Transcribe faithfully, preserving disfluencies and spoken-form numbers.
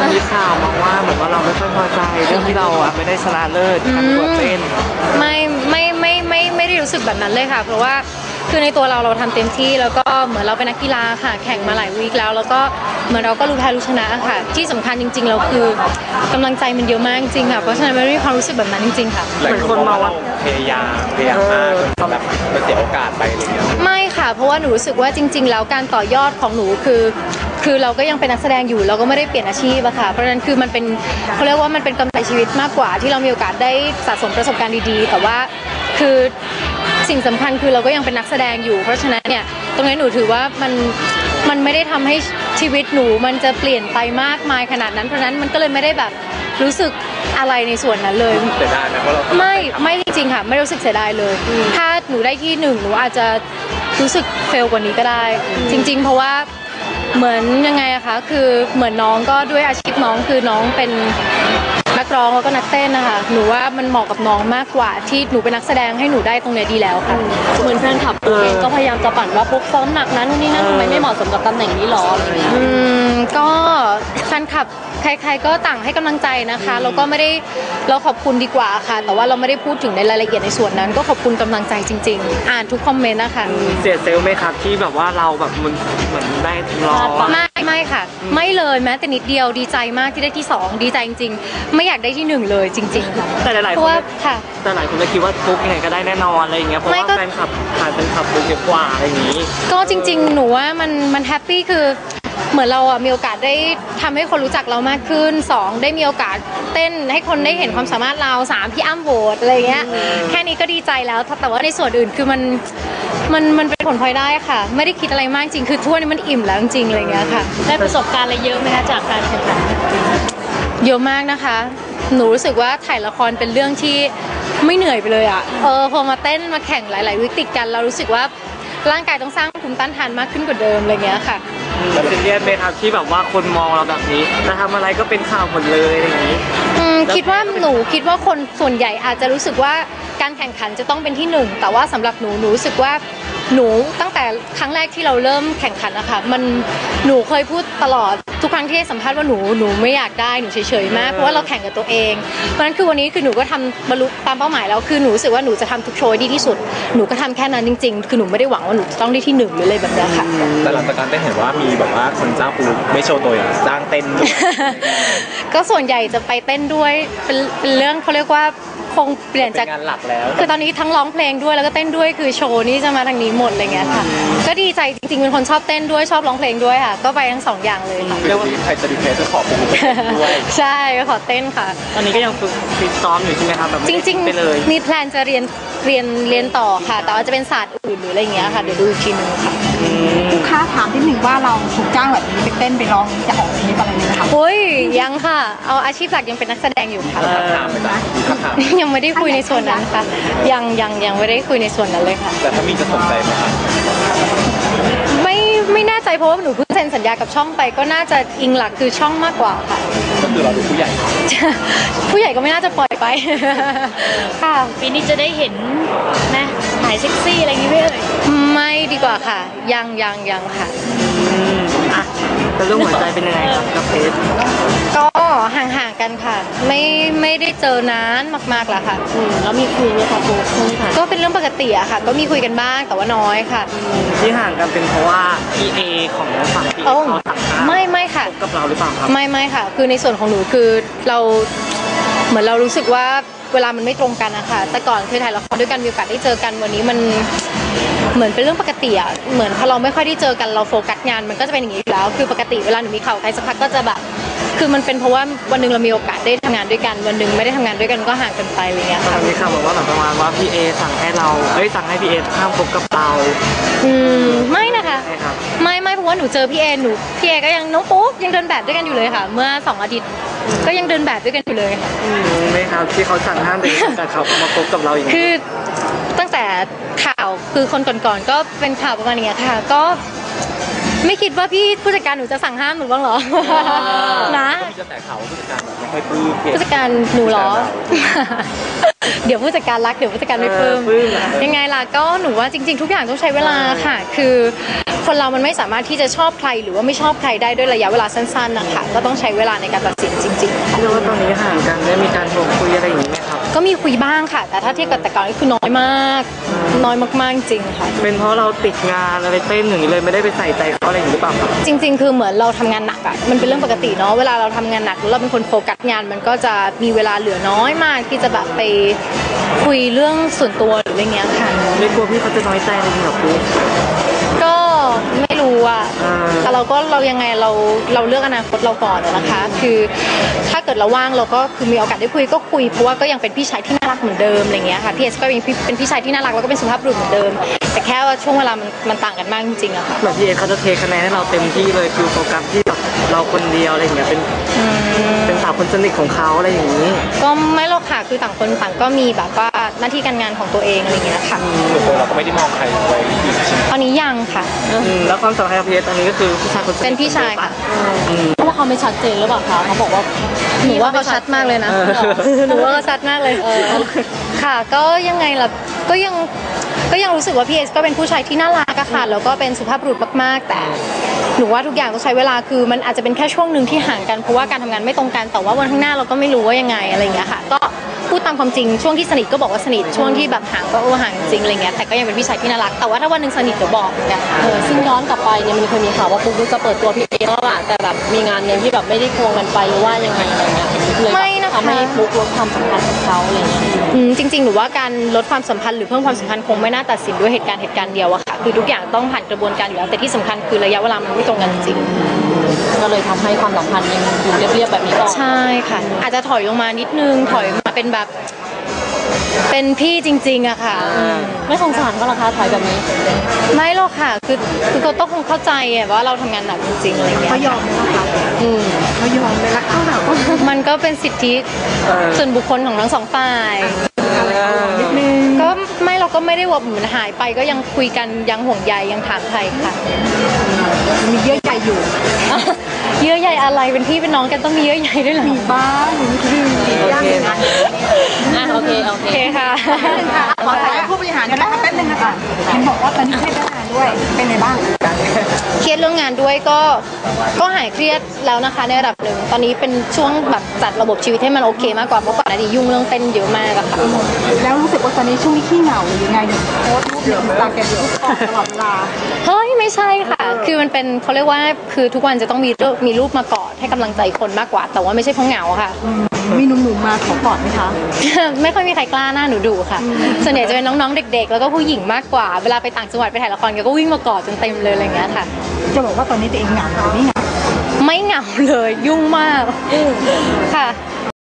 มีข่าวมาว่าเหมือนว่าเราไม่ค่อยพอใจเรื่องที่เราอ่ะไม่ได้ชนะเลิศการประกวดเต้นไม่ไม่ไม่ไม่ไม่ได้รู้สึกแบบนั้นเลยค่ะเพราะว่าคือในตัวเราเราทำเต็มที่แล้วก็เหมือนเราเป็นนักกีฬาค่ะแข่งมาหลายวีคแล้วแล้วก็เหมือนเราก็รู้แพ้รู้ชนะค่ะที่สำคัญจริงๆเราคือกำลังใจมันเยอะมากจริงค่ะเพราะฉะนั้นไม่มีความรู้สึกแบบนั้นจริงๆค่ะเหมือนคนมองว่าพยายามพยายามมากจนแบบมันเสียโอกาสไปอะไรเงี้ยไม่ค่ะเพราะว่าหนูรู้สึกว่าจริงๆแล้วการต่อยอดของหนูคือคือเราก็ยังเป็นนักแสดงอยู่เราก็ไม่ได้เปลี่ยนอาชีพอะค่ะเพราะฉะนั้นคือมันเป็นเขาเรียกว่ามันเป็นกำไรชีวิตมากกว่าที่เรามีโอกาสได้สะสมประสบการณ์ดีๆแต่ว่าคือสิ่งสำคัญคือเราก็ยังเป็นนักแสดงอยู่เพราะฉะนั้นเนี่ยตรงนี้หนูถือว่ามันมันไม่ได้ทำให้ชีวิตหนูมันจะเปลี่ยนไปมากมายขนาดนั้นเพราะฉะนั้นมันก็เลยไม่ได้แบบรู้สึกอะไรในส่วนนั้นเลยเสียดายไหมเพราะเราไม่ไม่จริงๆค่ะไม่รู้สึกเสียดายเลยถ้าหนูได้ที่หนึ่งหนูอาจจะรู้สึกเฟลกว่านี้ก็ได้จริงๆเพราะว่าเหมือนยังไงอะคะคือเหมือนน้องก็ด้วยอาชีพน้องคือน้องเป็นนักร้องแล้วก็นักเต้นนะคะหนูว่ามันเหมาะกับน้องมากกว่าที่หนูเป็นนักแสดงให้หนูได้ตรงนี้ดีแล้วค่ะเหมือนแฟนคลับเองก็พยายามจะปั่นว่าปุ๊กซ้อมหนักนั้นนี่นั่นทำไมไม่เหมาะสมกับตำแหน่งนี้หรออะไรเงี้ยอืมก็แฟนคลับใครๆก็ต่างให้กำลังใจนะคะเราก็ไม่ได้เราขอบคุณดีกว่าค่ะแต่ว่าเราไม่ได้พูดถึงในรายละเอียดในส่วนนั้นก็ขอบคุณกำลังใจจริงๆอ่านทุกคอมเมนต์นะคะเสียเซลล์ไหมครับที่แบบว่าเราแบบมันเหมือนได้รอไม่ไม่ค่ะไม่เลยแม้แต่นิดเดียวดีใจมากที่ได้ที่สองดีใจจริงๆไม่อยากได้ที่หนึ่งเลยจริงๆค่ะแต่หลายๆคนค่ะแต่หลายคนก็คิดว่าฟุกยังไงก็ได้แน่นอนอะไรอย่างเงี้ยเพราะว่าแฟนคลับผ่านแฟนคลับฟุกเยอะกว่าอะไรอย่างงี้ก็จริงๆหนูว่ามันมันแฮปปี้คือเหมือนเราอ่ะมีโอกาสได้ทำให้คนรู้จักเรามากขึ้นสองได้มีโอกาสเต้นให้คนได้เห็นความสามารถเราสามพี่อ้ำโหวตอะไรเงี้ยแค่นี้ก็ดีใจแล้วแต่ว่าในส่วนอื่นคือมันมันมันเป็นผลพลอยได้ค่ะไม่ได้คิดอะไรมากจริงคือทั่วนี้มันอิ่มแล้วจริงๆอะไรเงี้ยค่ะได้ประสบการณ์อะไรเยอะไหมคะจากการแข่งขันเยอะมากนะคะหนูรู้สึกว่าถ่ายละครเป็นเรื่องที่ไม่เหนื่อยไปเลยอ่ะเออพอมาเต้นมาแข่งหลายๆวิกติดกันเรารู้สึกว่าร่างกายต้องสร้างภูมิต้านทานมากขึ้นกว่าเดิมอะไรเงี้ยค่ะแล้วเป็นเรียนไหมครับที่แบบว่าคนมองเราแบบนี้จะทำอะไรก็เป็นข่าวหมดเลยอะไรอย่างนี้อืมคิดว่าหนูคิดว่าคนส่วนใหญ่อาจจะรู้สึกว่าการแข่งขันจะต้องเป็นที่หนึ่งแต่ว่าสำหรับหนูหนูรู้สึกว่าหนูตั้งแต่ครั้งแรกที่เราเริ่มแข่งขันนะคะมันหนูเคยพูดตลอดทุกครั้งที่ให้สัมภาษณ์ว่าหนูหนูไม่อยากได้หนูเฉยๆมากเพราะว่าเราแข่งกับตัวเองเพราะฉะนั้นคือวันนี้คือหนูก็ทำบรรลุตามเป้าหมายแล้วคือหนูรู้สึกว่าหนูจะทำทุกโชว์ดีที่สุดหนูก็ทำแค่นั้นจริงๆคือหนูไม่ได้หวังว่าหนูจะต้องได้ที่หนึ่งหรืออะไรแบบนี้ค่ะแต่หลังจากการเต้นเห็นว่ามีแบบว่าคนจ้างปูไม่โชว์ตัวอย่างจ้างเต้นด้วยก็ส่วนใหญ่จะไปเต้นด้วยเป็นเป็นเรื่องเขาเรียกว่าคงเปลี่ยนจากงานหลักแล้วคือตอนนี้ทั้งร้องเพลงด้วยแล้วก็เต้นด้วยคือโชว์นี้จะมาทางนี้หมดอะไรเงี้ยค่ะก็ดีใจจริงๆเป็นคนชอบเต้นด้วยชอบร้องเพลงด้วยค่ะก็ไปทั้งสองอย่างเลยค่ะเรียกว่าใครจะดีเพลจะขอปูด้วยใช่ก็ขอเต้นค่ะตอนนี้ก็ยังฝึกฟิตซ้อมอยู่ใช่ไหมครับแบบจริงๆมีแพลนจะเรียนเรียนเรียนต่อค่ะแต่ว่าจะเป็นศาสตร์อื่นหรืออะไรเงี้ยค่ะเดี๋ยวดูอีกทีนึงค่ะผู้ค้าถามที่หนึ่งว่าเราถูกจ้างแบบนี้ไปเต้นไปร้องจะออกเทปอะไรเลยไหมคะโอ้ยยังค่ะเอาอาชีพหลักยังเป็นนักแสดงอยู่ค่ะยังไม่ได้คุยในส่วนนั้นค่ะยังยังยังไม่ได้คุยในส่วนนั้นเลยค่ะแต่ถ้ามีจะสนใจไหมคะไม่ไม่แน่ใจเพราะว่าหนูเพิ่งเซ็นสัญญากับช่องไปก็น่าจะอิงหลักคือช่องมากกว่าค่ะก็คือเราดูผู้ใหญ่ผู้ใหญ่ก็ไม่น่าจะปล่อยไปค่ะปีนี้จะได้เห็นนะถ่ายเซ็กซี่อะไรอย่างนี้ไหมเอ่ยไม่ดีกว่าค่ะยังยังยังค่ะอ่ะแต่เรื่องหัวใจเป็นยังไงครับกับเพชรก็ห่างๆกันค่ะไม่ไม่ได้เจอนานมากๆแล้วค่ะแล้วมีคุยไหมคะโบคุยค่ะก็เป็นเรื่องปกติอะค่ะก็มีคุยกันบ้างแต่ว่าน้อยค่ะที่ห่างกันเป็นเพราะว่า พี เอ ของฝั่งที่เขาสั่งห้ามไม่ไม่ค่ะกับเราหรือเปล่าครับไม่ไม่ค่ะคือในส่วนของหนูคือเราเหมือนเรารู้สึกว่าเวลามันไม่ตรงกันนะคะแต่ก่อนเคยถ่ายละครด้วยกันมีโอกาสได้เจอกันวันนี้มันเหมือนเป็นเรื่องปกติอะเหมือนพอเราไม่ค่อยได้เจอกันเราโฟกัสงานมันก็จะเป็นอย่างนี้อยู่แล้วคือปกติเวลาหนูมีข่าวใครสักพักก็จะแบบคือมันเป็นเพราะว่าวันหนึ่งเรามีโอกาสได้ทำงานด้วยกันวันหนึ่งไม่ได้ทำงานด้วยกันก็ห่างกันไปอะไรเงี้ยค่ะมีข่าวบอกว่าแบบประมาณว่าพี่เอสั่งให้เราเอ้ยสั่งให้พี่เอห้ามคบกับเราอืมไม่นะคะไม่ไม่เพราะว่าหนูเจอพี่เอหนูพี่เอก็ยังน้องปุ๊กยังเดินแบบด้วยกันอยู่เลยค่ะเมื่อสองอาทิตย์ก็ยังเดินแบบด้วยกันอยู่เลยค่ะไม่ครับที่เขาสั่งห้ามเด็กแต่เขามาคบกับเราอย่างนี้คือตั้งแต่ข่าวคือคนก่อนๆก็เป็นข่าวประมาณนี้ค่ะก็ไม่คิดว่าพี่ผู้จัดการหนูจะสั่งห้ามหนูบ้างเหรอนะก็มีกระแสข่าวผู้จัดการแบบไม่ค่อยปลื้มผู้จัดการหนูเหรอเดี๋ยวผู้จัดการรักเดี๋ยวผู้จัดการไม่ปลื้มเออปลื้มเหรอยังไงล่ะก็หนูว่าจริง ๆ ทุกอย่างต้องใช้เวลาค่ะ คือคนเรามันไม่สามารถที่จะชอบใครหรือว่าไม่ชอบใครได้ด้วยระยะเวลาสั้นๆนะคะก็ต้องใช้เวลาในการตัดสินจริงๆค่ะเรียกว่าตอนนี้ห่างกันได้มีการโทรคุยอะไรอย่างนี้ไหมครับก็มีคุยบ้างค่ะ แต่ถ้าเทียบกับแต่ก่อนก็คือน้อยมาก น้อยมากๆจริงค่ะเป็นเพราะเราติดงานอะไรเต้นอย่างนี้เลยไม่ได้ไปใส่ใจเขาอะไรอย่างนี้หรือเปล่าครับจริง ๆ คือเหมือนเราทำงานหนักอ่ะมันเป็นเรื่องปกติเนาะเวลาเราทำงานหนักแล้วเราเป็นคนโฟกัสงานมันก็จะมีเวลาเหลือน้อยมากที่จะแบบไปคุยเรื่องส่วนตัวหรืออะไรเงี้ยค่ะไม่กลัวพี่เขาจะน้อยใจอะไรอย่างนี้หรอพี่ก็ไม่รู้อ่ะอ่าแต่เราก็เรายังไงเราเราเลือกอนาคตเราก่อนอะนะคะ คือถ้าเกิดเราว่างเราก็คือมีโอกาสได้คุยก็คุยเพราะว่าก็ยังเป็นพี่ชายที่น่ารักเหมือนเดิมอะไรเงี้ยค่ะพี่เอสก็เป็นพี่เป็นพี่ชายที่น่ารักแล้วก็เป็นสุภาพบุรุษเหมือนเดิม แต่แค่ว่าช่วงเวลามันมันต่างกันมากจริงๆอะค่ะเหมือนพี่เอเขาจะเทคะแนนให้เราเต็มที่เลยคือโฟกัสที่แบบเราคนเดียวอะไรอย่างเงี้ยเป็นเป็นสาวคนสนิทของเขาอะไรอย่างนี้ก็ไม่หรอกค่ะคือต่างคนต่างก็มีแบบว่าหน้าที่การงานของตัวเองอะไรเงี้ยค่ะส่วนตัวเราก็ไม่ได้มองใครไว้อยู่ใช่ไหมตอนนี้ยังค่ะอืมแล้วความสัมพันธ์กับพี่เอสตอนนี้ก็คือพี่ชายคนสนิทเป็นพี่ชายค่ะเพราะว่าเขาไม่ชัดเจนหรือเปล่าคะเขาบอกว่าหนูว่าเขาชัดมากเลยนะ หนูว่าเขาชัดมากเลยเออค่ะ ก็ยังไงล่ะ ก็ยัง ก็ยังรู้สึกว่าพี่เอสก็เป็นผู้ชายที่น่ารักอะค่ะ แล้วก็เป็นสุภาพบุรุษมากๆ แต่ หนูว่าทุกอย่างต้องใช้เวลา คือมันอาจจะเป็นแค่ช่วงหนึ่งที่ห่างกัน เพราะว่าการทำงานไม่ตรงกัน แต่ว่าวันข้างหน้าเราก็ไม่รู้ว่ายังไงอะไรอย่างเงี้ยค่ะ ก็พูดตามความจริง ช่วงที่สนิทก็บอกว่าสนิท ช่วงที่แบบห่างก็เออห่างจริงอะไรเงี้ย แต่ก็ยังเป็นพี่ชายที่น่ารัก แต่ว่าถ้าวันหนึ่งสนิทเดี๋ยวบอกเหมือนกันเออซึ่งย้อนกลับไปเนี่ยมันเคยมีข่าวว่าปุ๊กลุ๊กจะเปิดตัวพี่เอแล้วอะแต่แบบมีงานเนี่ยที่แบบไม่ได้ควงกันไปหรือว่ายังไงอะไรเงี้ยเลยไม่นะคะทำให้ปุ๊กลดความสัมพันธ์ของเขาอะไรเงี้ยอืมจริงๆหนูว่าการลดความสัมพันธ์หรือเพิ่มความสัมพันธ์คงไม่น่าตัดสินด้วยเหตุการณ์เหตุการณ์เดียวอะค่ะ คือทุกอย่างต้องผ่านกระบวนการอยู่แล้ว แต่ที่สำคัญคือระยะเวลามันไม่ตรงกันจริงก็เลยทำให้ความสัมพันธ์ยังอยู่เรียบๆแบบนี้ก่อนใช่ค่ะ อาจจะถอยลงมานิดนึง ถอยมาเป็นแบบ เป็นพี่จริงๆอะค่ะอืมไม่สงสารก็ราคาถอยแบบนี้ไม่หรอกค่ะ คือคือเขาต้องคงเข้าใจอะว่าเราทำงานหนักจริงๆอะไรเงี้ยเขายอมไหมล่ะคะอืมเขายอมไหมล่ะเขาแบบว่ามันก็เป็นสิทธิเออส่วนบุคคลของทั้งสองฝ่ายนิดนึงก็ไม่เราก็ไม่ได้ว่าเหมือนหายไปก็ยังคุยกันยังห่วงใยยังถามไทยค่ะมีเยอะใจอยู่เยื่อใยอะไรเป็นพี่เป็นน้องกันต้องมีเยื่อใยด้วยเหรอมีบ้างมีนิดนึงโอเคอ่ะโอเคโอโอเคเคค่ะค่ะขอถามผู้บริหารได้ไหมคะแป๊บนึงนะคะเห็นบอกว่าตอนนี้เครียดเรื่องงานด้วย เป็นไงบ้างเครียดเรื่องงานด้วยก็ก็หายเครียดแล้วนะคะในระดับหนึ่งตอนนี้เป็นช่วงแบบจัดระบบชีวิตให้มันโอเคมากกว่าเพราะก่อนหน้านี้ยุ่งเรื่องเต้นเยอะมากอะค่ะแล้วรู้สึกว่าตอนนี้ช่วงนี้ขี้เหงาหรือยังไงเนี่ยโพสต์รูปในอินสตาแกรมรูปออกตลอดเวลาเฮ้ยไม่ใช่ค่ะ คือมันเป็นเขาเรียกว่าคือทุกวันจะต้องมีรูปมีรูปมากอดให้กำลังใจคนมากกว่า แต่ว่าไม่ใช่เพราะเหงาค่ะมีหนุ่มๆมาขอกอดไหมคะไม่ค่อยมีใครกล้าหน้าหนูดูค่ะ ส่วนใหญ่จะเป็นน้องๆเด็ก ๆ แล้วก็ผู้หญิงมากกว่าเวลาไปต่างจังหวัดไปถ่ายละครก็วิ่งมากอดจนเต็มเลยอะไรอย่างเงี้ยค่ะจะบอกว่าตอนนี้ตัวเองเหงาหรือไม่เหงาไม่เหงาเลยยุ่งมากค่ะ